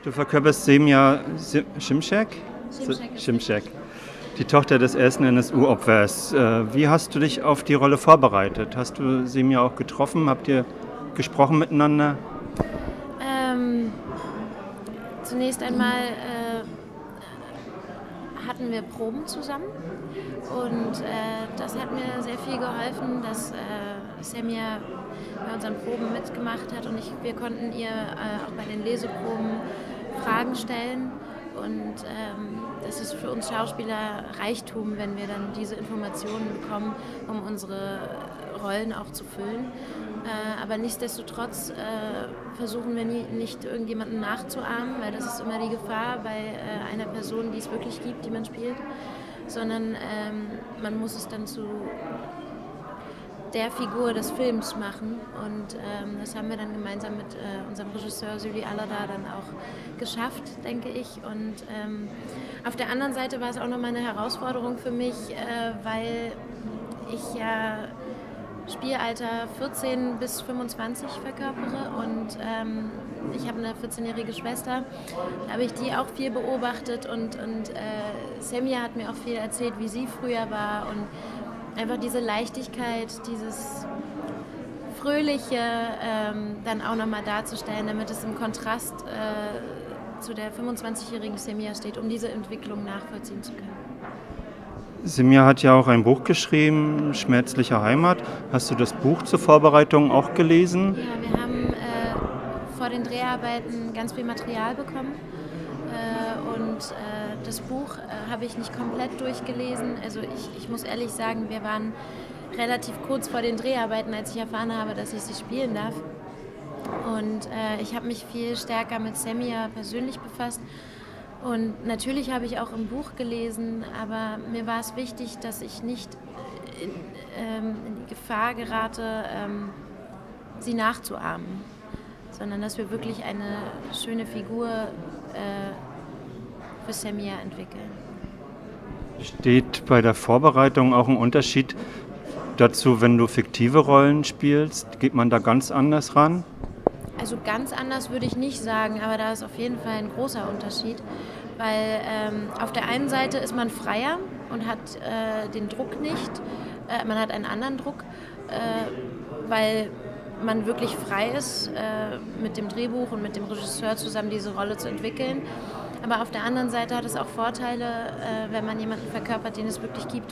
Du verkörperst Semja Şimşek? Şimşek, die Tochter des ersten NSU-Opfers. Wie hast du dich auf die Rolle vorbereitet? Hast du Semja auch getroffen? Habt ihr gesprochen miteinander? Zunächst einmal hatten wir Proben zusammen und das hat mir sehr viel geholfen, dass Semja bei unseren Proben mitgemacht hat und wir konnten ihr auch bei den Leseproben Fragen stellen und das ist für uns Schauspieler Reichtum, wenn wir dann diese Informationen bekommen, um unsere Rollen auch zu füllen. Aber nichtsdestotrotz versuchen wir nicht irgendjemanden nachzuahmen, weil das ist immer die Gefahr bei einer Person, die es wirklich gibt, die man spielt, sondern man muss es dann zu der Figur des Films machen und das haben wir dann gemeinsam mit unserem Regisseur Süli Alada dann auch geschafft, denke ich. Und auf der anderen Seite war es auch nochmal eine Herausforderung für mich, weil ich ja Spielalter 14 bis 25 verkörpere und ich habe eine 14-jährige Schwester, da habe ich die auch viel beobachtet und Semja hat mir auch viel erzählt, wie sie früher war und einfach diese Leichtigkeit, dieses Fröhliche dann auch nochmal darzustellen, damit es im Kontrast zu der 25-jährigen Semja steht, um diese Entwicklung nachvollziehen zu können. Semja hat ja auch ein Buch geschrieben, Schmerzliche Heimat. Hast du das Buch zur Vorbereitung auch gelesen? Ja, wir haben vor den Dreharbeiten ganz viel Material bekommen und das Buch habe ich nicht komplett durchgelesen. Also ich muss ehrlich sagen, wir waren relativ kurz vor den Dreharbeiten, als ich erfahren habe, dass ich sie spielen darf. Und ich habe mich viel stärker mit Semja persönlich befasst. Und natürlich habe ich auch im Buch gelesen, aber mir war es wichtig, dass ich nicht in die Gefahr gerate, sie nachzuahmen, sondern dass wir wirklich eine schöne Figur für Semja entwickeln. Steht bei der Vorbereitung auch ein Unterschied dazu, wenn du fiktive Rollen spielst? Geht man da ganz anders ran? Also ganz anders würde ich nicht sagen, aber da ist auf jeden Fall ein großer Unterschied, weil auf der einen Seite ist man freier und hat den Druck nicht, man hat einen anderen Druck, weil man wirklich frei ist, mit dem Drehbuch und mit dem Regisseur zusammen diese Rolle zu entwickeln. Aber auf der anderen Seite hat es auch Vorteile, wenn man jemanden verkörpert, den es wirklich gibt,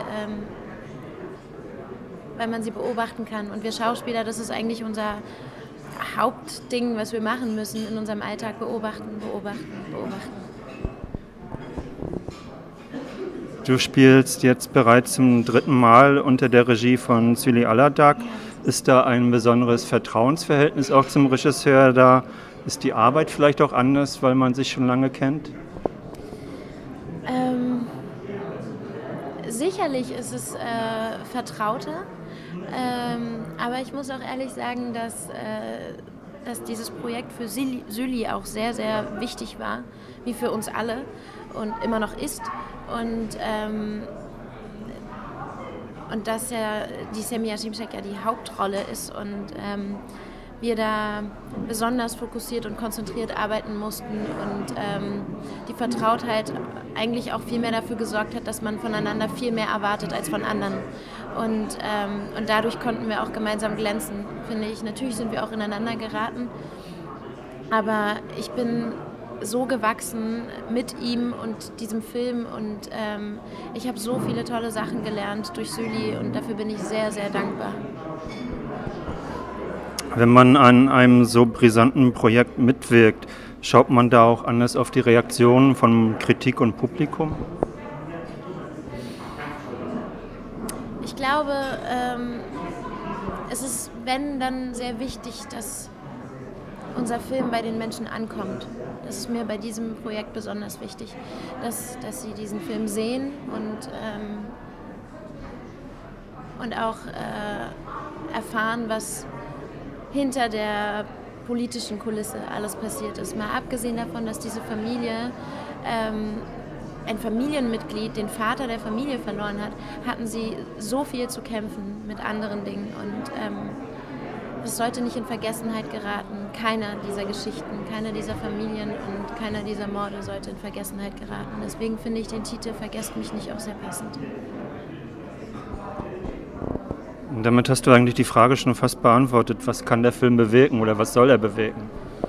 weil man sie beobachten kann. Und wir Schauspieler, das ist eigentlich unser Hauptding, was wir machen müssen in unserem Alltag, beobachten. Du spielst jetzt bereits zum 3. Mal unter der Regie von Süli Aladag. Ist da ein besonderes Vertrauensverhältnis auch zum Regisseur da? Ist die Arbeit vielleicht auch anders, weil man sich schon lange kennt? Sicherlich ist es vertrauter. Aber ich muss auch ehrlich sagen, dass dieses Projekt für Süli auch sehr, sehr wichtig war, wie für uns alle und immer noch ist. Und dass ja die Semja Şimşek ja die Hauptrolle ist und wir da besonders fokussiert und konzentriert arbeiten mussten und die Vertrautheit eigentlich auch viel mehr dafür gesorgt hat, dass man voneinander viel mehr erwartet als von anderen. Und dadurch konnten wir auch gemeinsam glänzen, finde ich. Natürlich sind wir auch ineinander geraten, aber ich bin so gewachsen mit ihm und diesem Film und ich habe so viele tolle Sachen gelernt durch Süli und dafür bin ich sehr, sehr dankbar. Wenn man an einem so brisanten Projekt mitwirkt, schaut man da auch anders auf die Reaktionen von Kritik und Publikum? Ich glaube, es ist, wenn, dann sehr wichtig, dass unser Film bei den Menschen ankommt. Das ist mir bei diesem Projekt besonders wichtig, dass sie diesen Film sehen und auch erfahren, was hinter der politischen Kulisse alles passiert ist. Mal abgesehen davon, dass diese Familie ein Familienmitglied, den Vater der Familie verloren hat, hatten sie so viel zu kämpfen mit anderen Dingen. Und es sollte nicht in Vergessenheit geraten. Keiner dieser Geschichten, keiner dieser Familien und keiner dieser Morde sollte in Vergessenheit geraten. Deswegen finde ich den Titel Vergesst mich nicht auch sehr passend. Und damit hast du eigentlich die Frage schon fast beantwortet. Was kann der Film bewirken oder was soll er bewirken?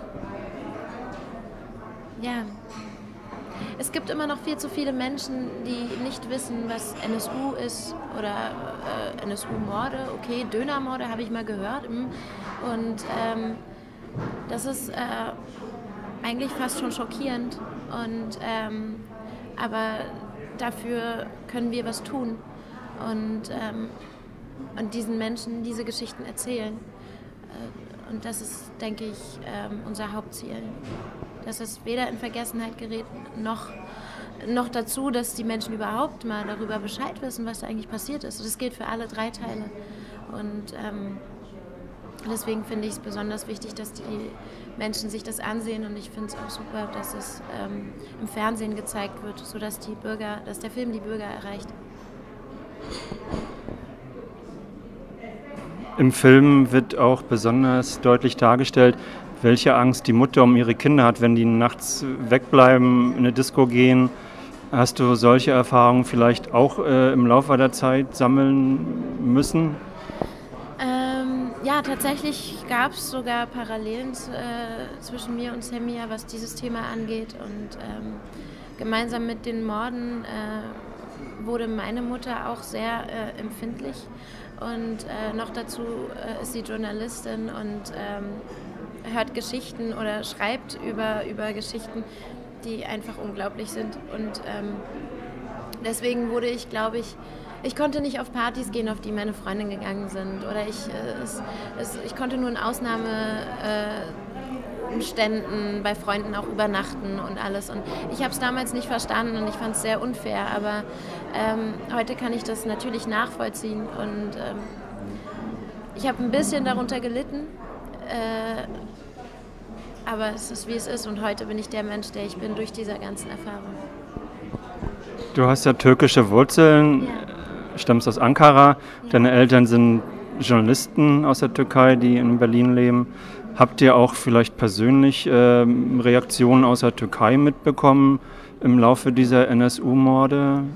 Ja, es gibt immer noch viel zu viele Menschen, die nicht wissen, was NSU ist oder NSU-Morde. Okay, Dönermorde habe ich mal gehört. Und das ist eigentlich fast schon schockierend. Aber dafür können wir was tun und diesen Menschen diese Geschichten erzählen. Und das ist, denke ich, unser Hauptziel. Dass es weder in Vergessenheit gerät, noch dazu, dass die Menschen überhaupt mal darüber Bescheid wissen, was da eigentlich passiert ist. Und das gilt für alle 3 Teile. Und deswegen finde ich es besonders wichtig, dass die Menschen sich das ansehen. Und ich finde es auch super, dass es im Fernsehen gezeigt wird, sodass der Film die Bürger erreicht. Im Film wird auch besonders deutlich dargestellt, welche Angst die Mutter um ihre Kinder hat, wenn die nachts wegbleiben, in eine Disco gehen. Hast du solche Erfahrungen vielleicht auch im Laufe der Zeit sammeln müssen? Ja, tatsächlich gab es sogar Parallelen zwischen mir und Samia, was dieses Thema angeht. Und gemeinsam mit den Morden wurde meine Mutter auch sehr empfindlich. Und noch dazu ist sie Journalistin und hört Geschichten oder schreibt über Geschichten, die einfach unglaublich sind. Und deswegen wurde ich, glaube ich konnte nicht auf Partys gehen, auf die meine Freunde gegangen sind. Oder ich konnte nur in Ausnahmeumständen bei Freunden auch übernachten und alles. Und ich habe es damals nicht verstanden und ich fand es sehr unfair. Aber heute kann ich das natürlich nachvollziehen. Und ich habe ein bisschen darunter gelitten. Aber es ist, wie es ist. Und heute bin ich der Mensch, der ich bin, durch diese ganzen Erfahrungen. Du hast ja türkische Wurzeln, stammst aus Ankara. Ja. Deine Eltern sind Journalisten aus der Türkei, die in Berlin leben. Habt ihr auch vielleicht persönlich Reaktionen aus der Türkei mitbekommen im Laufe dieser NSU-Morde?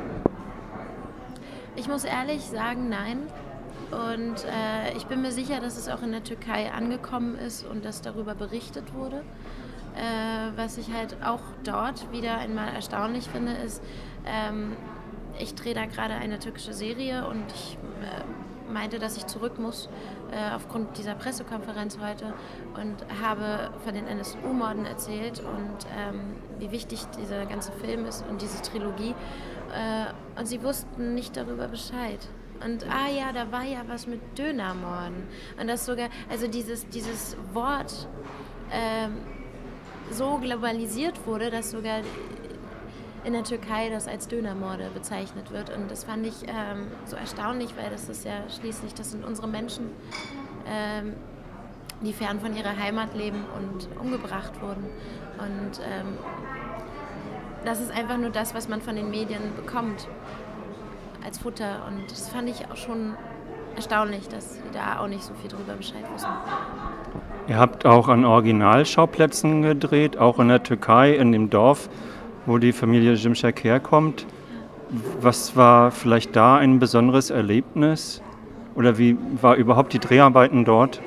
Ich muss ehrlich sagen, nein. Und ich bin mir sicher, dass es auch in der Türkei angekommen ist und dass darüber berichtet wurde. Was ich halt auch dort wieder einmal erstaunlich finde, ist, ich drehe da gerade eine türkische Serie und ich meinte, dass ich zurück muss aufgrund dieser Pressekonferenz heute und habe von den NSU-Morden erzählt und wie wichtig dieser ganze Film ist und diese Trilogie. Und sie wussten nicht darüber Bescheid. Und ja, da war ja was mit Dönermorden. Und das sogar, also dieses Wort so globalisiert wurde, dass sogar in der Türkei das als Dönermorde bezeichnet wird. Und das fand ich so erstaunlich, weil das ist ja schließlich, das sind unsere Menschen, die fern von ihrer Heimat leben und umgebracht wurden. Und das ist einfach nur das, was man von den Medien bekommt als Futter. Und das fand ich auch schon erstaunlich, dass sie da auch nicht so viel drüber Bescheid wussten. Ihr habt auch an Originalschauplätzen gedreht, auch in der Türkei, in dem Dorf, wo die Familie Şimşek herkommt. Was war vielleicht da ein besonderes Erlebnis? Oder wie war überhaupt die Dreharbeiten dort?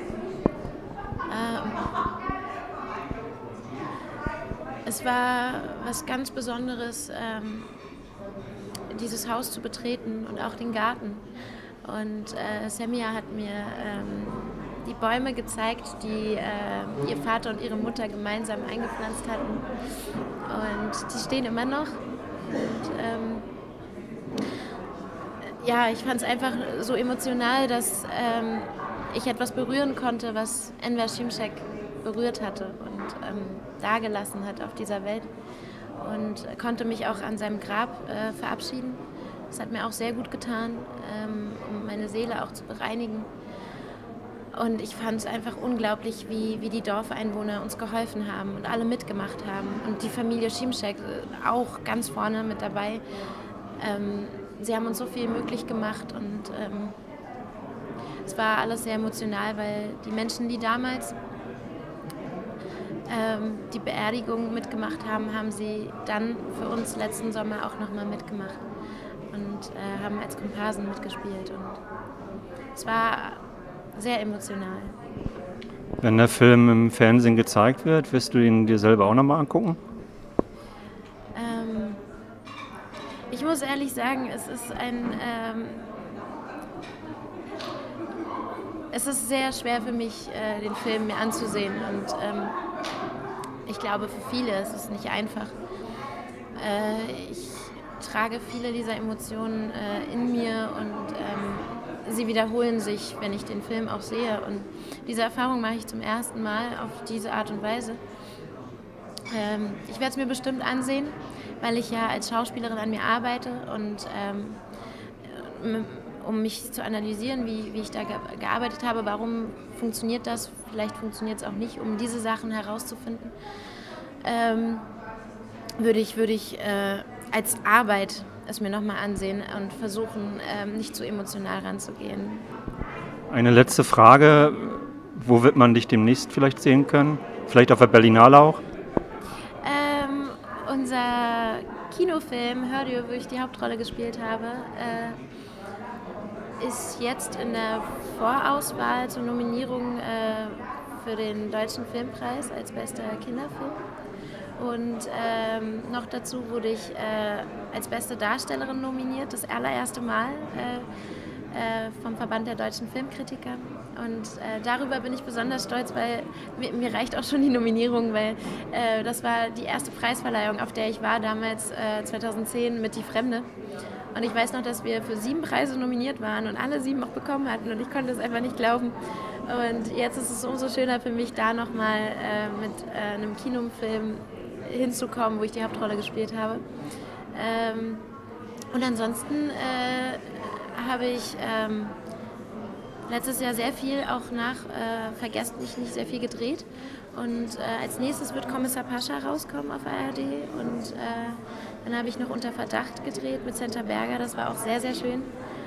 Es war was ganz Besonderes, dieses Haus zu betreten und auch den Garten. Und Samia hat mir die Bäume gezeigt, die ihr Vater und ihre Mutter gemeinsam eingepflanzt hatten. Und die stehen immer noch. Und ja, ich fand es einfach so emotional, dass ich etwas berühren konnte, was Enver Şimşek berührt hatte und dagelassen hat auf dieser Welt. Und konnte mich auch an seinem Grab verabschieden. Das hat mir auch sehr gut getan, um meine Seele auch zu bereinigen. Und ich fand es einfach unglaublich, wie die Dorfeinwohner uns geholfen haben und alle mitgemacht haben. Und die Familie Şimşek auch ganz vorne mit dabei. Sie haben uns so viel möglich gemacht und es war alles sehr emotional, weil die Menschen, die damals die Beerdigung mitgemacht haben, haben sie dann für uns letzten Sommer auch nochmal mitgemacht und haben als Komparsen mitgespielt. Und es war sehr emotional. Wenn der Film im Fernsehen gezeigt wird, wirst du ihn dir selber auch nochmal angucken? Ich muss ehrlich sagen, es ist sehr schwer für mich, den Film mir anzusehen. Und ich glaube, für viele ist es nicht einfach. Ich trage viele dieser Emotionen in mir und sie wiederholen sich, wenn ich den Film auch sehe. Und diese Erfahrung mache ich zum ersten Mal auf diese Art und Weise. Ich werde es mir bestimmt ansehen, weil ich ja als Schauspielerin an mir arbeite und um mich zu analysieren, wie ich da gearbeitet habe, warum funktioniert das, vielleicht funktioniert es auch nicht, um diese Sachen herauszufinden, würde ich als Arbeit es mir nochmal ansehen und versuchen, nicht zu emotional ranzugehen. Eine letzte Frage, wo wird man dich demnächst vielleicht sehen können? Vielleicht auf der Berlinale auch? Unser Kinofilm Hördio, wo ich die Hauptrolle gespielt habe, ist jetzt in der Vorauswahl zur Nominierung für den Deutschen Filmpreis als bester Kinderfilm. Und noch dazu wurde ich als beste Darstellerin nominiert, das allererste Mal vom Verband der deutschen Filmkritiker. Und darüber bin ich besonders stolz, weil mir reicht auch schon die Nominierung, weil das war die erste Preisverleihung, auf der ich war, damals 2010 mit Die Fremde. Und ich weiß noch, dass wir für 7 Preise nominiert waren und alle 7 auch bekommen hatten und ich konnte es einfach nicht glauben. Und jetzt ist es umso schöner für mich, da nochmal mit einem Kinofilm hinzukommen, wo ich die Hauptrolle gespielt habe. Und ansonsten habe ich letztes Jahr sehr viel auch nach Vergesst mich nicht sehr viel gedreht. Und als nächstes wird Kommissar Pascha rauskommen auf ARD. Und dann habe ich noch Unter Verdacht gedreht mit Senta Berger. Das war auch sehr, sehr schön.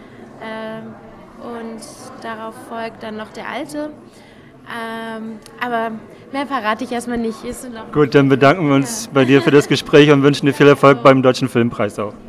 Und darauf folgt dann noch Der Alte. Aber mehr verrate ich erstmal nicht. Gut, dann bedanken wir uns bei dir für das Gespräch und wünschen dir viel Erfolg beim Deutschen Filmpreis auch.